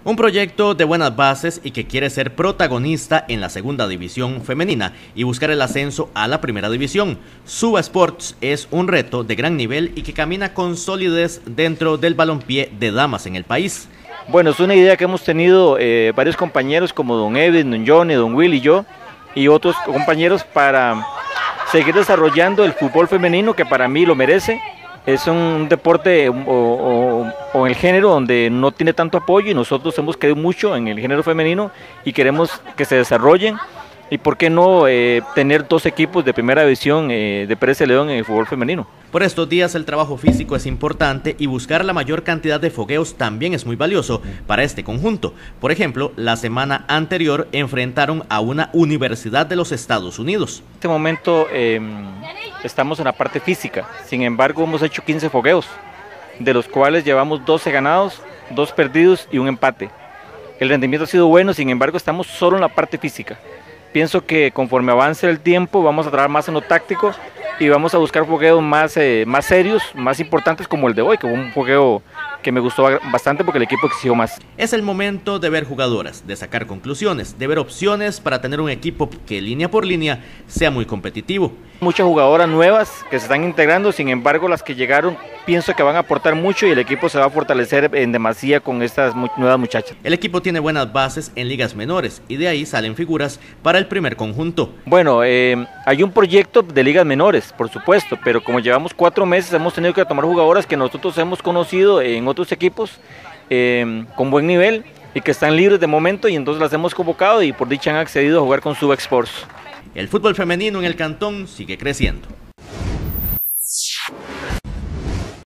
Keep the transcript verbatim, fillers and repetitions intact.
Un proyecto de buenas bases y que quiere ser protagonista en la segunda división femenina y buscar el ascenso a la primera división. Suba Sports es un reto de gran nivel y que camina con solidez dentro del balompié de damas en el país. Bueno, es una idea que hemos tenido eh, varios compañeros como don Edwin, don Johnny, don Will y yo y otros compañeros para seguir desarrollando el fútbol femenino, que para mí lo merece. Es un deporte o, o, o el género donde no tiene tanto apoyo y nosotros hemos creído mucho en el género femenino y queremos que se desarrollen. Y por qué no eh, tener dos equipos de primera división eh, de Pérez Celedón en el fútbol femenino. Por estos días el trabajo físico es importante y buscar la mayor cantidad de fogueos también es muy valioso para este conjunto. Por ejemplo, la semana anterior enfrentaron a una universidad de los Estados Unidos. En este momento eh, estamos en la parte física, sin embargo hemos hecho quince fogueos, de los cuales llevamos doce ganados, dos perdidos y un empate. El rendimiento ha sido bueno, sin embargo estamos solo en la parte física. Pienso que conforme avance el tiempo vamos a trabajar más en lo táctico y vamos a buscar fogueos más, eh, más serios, más importantes como el de hoy, que fue un fogueo que me gustó bastante porque el equipo exigió más. Es el momento de ver jugadoras, de sacar conclusiones, de ver opciones para tener un equipo que línea por línea sea muy competitivo. Muchas jugadoras nuevas que se están integrando, sin embargo las que llegaron pienso que van a aportar mucho y el equipo se va a fortalecer en demasía con estas nuevas muchachas. El equipo tiene buenas bases en ligas menores y de ahí salen figuras para el primer conjunto. Bueno, eh, hay un proyecto de ligas menores, por supuesto, pero como llevamos cuatro meses hemos tenido que tomar jugadoras que nosotros hemos conocido en otros equipos eh, con buen nivel y que están libres de momento y entonces las hemos convocado y por dicha han accedido a jugar con Suba Sports. El fútbol femenino en el cantón sigue creciendo.